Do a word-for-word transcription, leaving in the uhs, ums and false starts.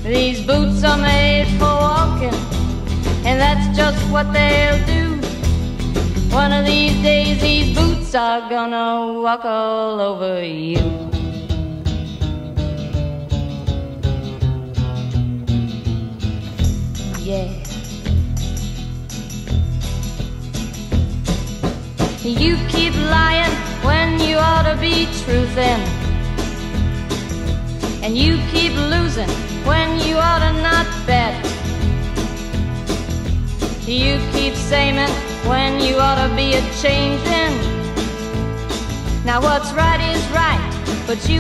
These boots are made for walking, and that's just what they'll do. One of these days these boots are gonna walk all over you. Yeah. You keep lying when you ought to be truthing, and you keep losing when you ought to not bet. You keep saying when you ought to be a changing. Now what's right is right, but you